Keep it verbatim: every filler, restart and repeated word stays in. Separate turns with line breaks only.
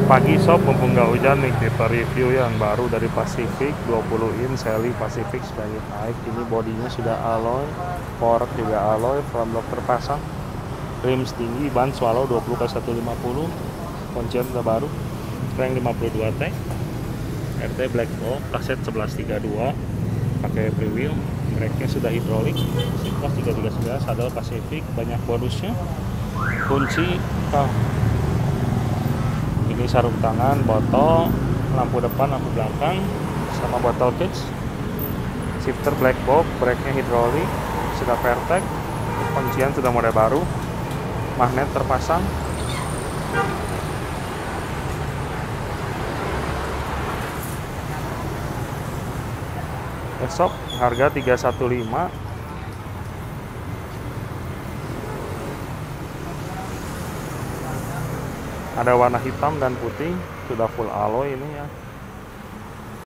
Pagi sob, mumpung nggak hujan nih, kita review yang baru dari Pacific dua puluh in Sally Pacific Splendid High. Ini bodinya sudah alloy, fork juga alloy, front block terpasang, rims tinggi, ban swallow dua puluh kali seratus lima puluh, kuncian udah baru, crank lima puluh dua T, R T black box, kaset sebelas tiga dua, pakai free wheel, brake-nya sudah hidrolik, seat tiga tiga sembilan, saddle Pacific, banyak bonusnya, kunci, oh. Ini sarung tangan, botol, lampu depan, lampu belakang, sama botol kids, shifter black box, brake-nya hidrolik, sudah pertek, kuncian sudah model baru, magnet terpasang. Besok harga tiga ratus lima belas. Ada warna hitam dan putih, sudah full alloy ini ya.